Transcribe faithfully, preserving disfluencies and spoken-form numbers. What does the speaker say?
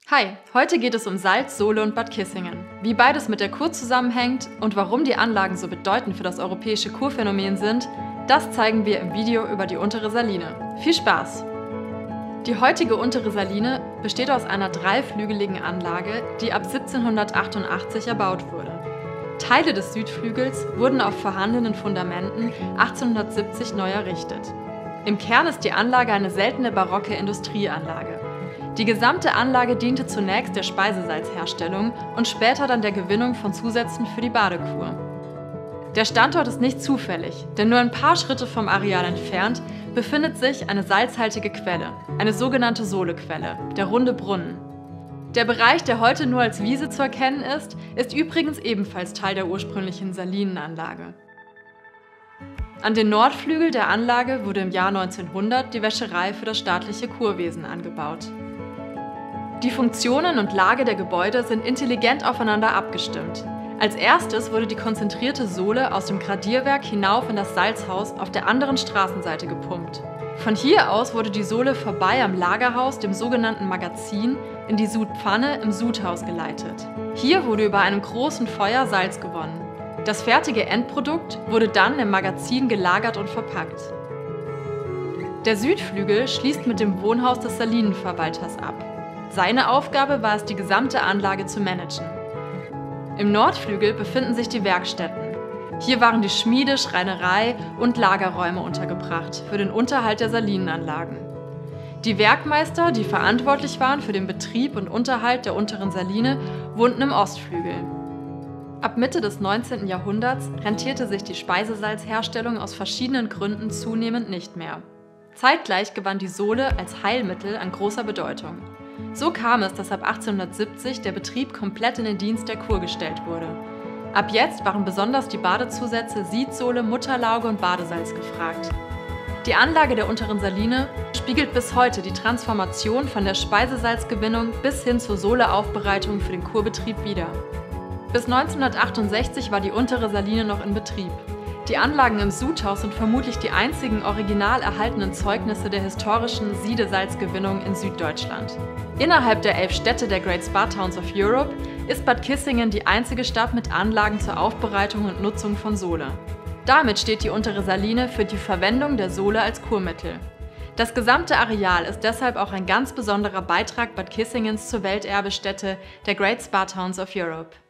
Hi, heute geht es um Salz, Sohle und Bad Kissingen. Wie beides mit der Kur zusammenhängt und warum die Anlagen so bedeutend für das europäische Kurphänomen sind, das zeigen wir im Video über die Untere Saline. Viel Spaß! Die heutige Untere Saline besteht aus einer dreiflügeligen Anlage, die ab siebzehnhundertachtundachtzig erbaut wurde. Teile des Südflügels wurden auf vorhandenen Fundamenten achtzehnhundertsiebzig neu errichtet. Im Kern ist die Anlage eine seltene barocke Industrieanlage. Die gesamte Anlage diente zunächst der Speisesalzherstellung und später dann der Gewinnung von Zusätzen für die Badekur. Der Standort ist nicht zufällig, denn nur ein paar Schritte vom Areal entfernt befindet sich eine salzhaltige Quelle, eine sogenannte Sohlequelle, der Runde Brunnen. Der Bereich, der heute nur als Wiese zu erkennen ist, ist übrigens ebenfalls Teil der ursprünglichen Salinenanlage. An den Nordflügel der Anlage wurde im Jahr neunzehnhundert die Wäscherei für das staatliche Kurwesen angebaut. Die Funktionen und Lage der Gebäude sind intelligent aufeinander abgestimmt. Als erstes wurde die konzentrierte Sohle aus dem Gradierwerk hinauf in das Salzhaus auf der anderen Straßenseite gepumpt. Von hier aus wurde die Sohle vorbei am Lagerhaus, dem sogenannten Magazin, in die Sudpfanne im Sudhaus geleitet. Hier wurde über einem großen Feuer Salz gewonnen. Das fertige Endprodukt wurde dann im Magazin gelagert und verpackt. Der Südflügel schließt mit dem Wohnhaus des Salinenverwalters ab. Seine Aufgabe war es, die gesamte Anlage zu managen. Im Nordflügel befinden sich die Werkstätten. Hier waren die Schmiede, Schreinerei und Lagerräume untergebracht für den Unterhalt der Salinenanlagen. Die Werkmeister, die verantwortlich waren für den Betrieb und Unterhalt der Unteren Saline, wohnten im Ostflügel. Ab Mitte des neunzehnten Jahrhunderts rentierte sich die Speisesalzherstellung aus verschiedenen Gründen zunehmend nicht mehr. Zeitgleich gewann die Sohle als Heilmittel an großer Bedeutung. So kam es, dass ab achtzehnhundertsiebzig der Betrieb komplett in den Dienst der Kur gestellt wurde. Ab jetzt waren besonders die Badezusätze Siedsohle, Mutterlauge und Badesalz gefragt. Die Anlage der Unteren Saline spiegelt bis heute die Transformation von der Speisesalzgewinnung bis hin zur Sohleaufbereitung für den Kurbetrieb wider. Bis neunzehnhundertachtundsechzig war die Untere Saline noch in Betrieb. Die Anlagen im Sudhaus sind vermutlich die einzigen original erhaltenen Zeugnisse der historischen Siedesalzgewinnung in Süddeutschland. Innerhalb der elf Städte der Great Spa Towns of Europe ist Bad Kissingen die einzige Stadt mit Anlagen zur Aufbereitung und Nutzung von Sohle. Damit steht die Untere Saline für die Verwendung der Sohle als Kurmittel. Das gesamte Areal ist deshalb auch ein ganz besonderer Beitrag Bad Kissingens zur Welterbestätte der Great Spa Towns of Europe.